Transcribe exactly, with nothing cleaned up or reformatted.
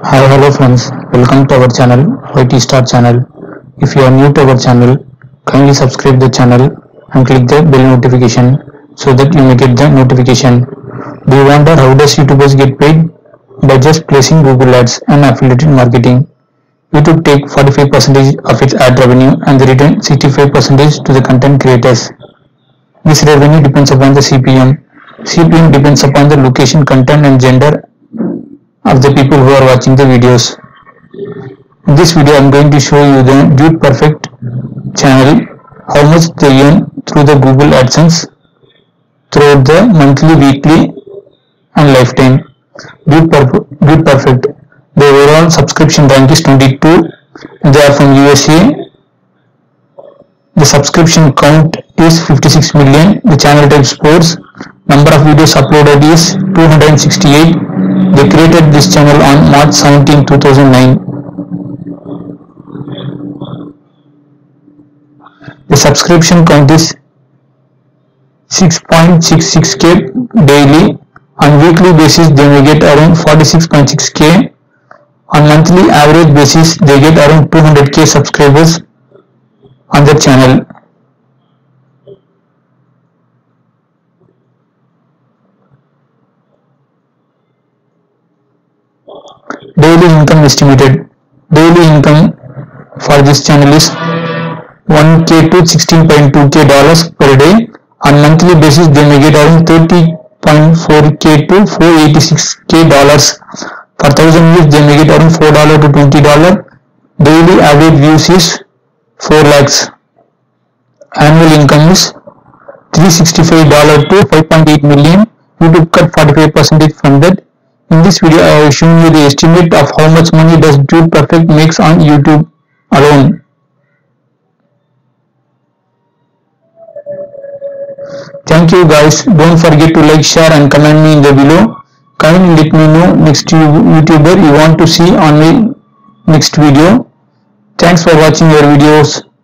Hi, hello friends. Welcome to our channel, Y T Star channel. If you are new to our channel, kindly subscribe the channel and click the bell notification so that you may get the notification. Do you wonder how does YouTubers get paid? By just placing Google Ads and affiliate marketing. YouTube take forty-five percent of its ad revenue and they return sixty-five percent to the content creators. This revenue depends upon the C P M. C P M depends upon the location, content and gender of the people who are watching the videos. In this video I am going to show you the Dude Perfect channel, how much they earn through the Google AdSense throughout the monthly, weekly and lifetime. Dude, Perf Dude Perfect, the overall subscription rank is twenty-two and they are from U S A. The subscription count is fifty-six million. The channel type sports. Number of videos uploaded is two hundred sixty-eight. They created this channel on March seventeenth two thousand nine. The subscription count is six point six six K daily. On weekly basis they may get around forty-six point six K. On monthly average basis they get around two hundred K subscribers on their channel. Daily income estimated. Daily income for this channel is one K to sixteen point two K dollars per day. On monthly basis they may get around thirty point four K to four hundred eighty-six K dollars. For one thousand views they may get around four dollars to twenty dollars. Daily average views is four lakhs. Annual income is three hundred sixty-five dollars to five point eight million. YouTube cut forty-five percent from that. In this video I have shown you the estimate of how much money does Dude Perfect makes on YouTube alone. Thank you guys. Don't forget to like, share and comment me in the below. Kindly let me know next YouTuber you want to see on my next video. Thanks for watching your videos.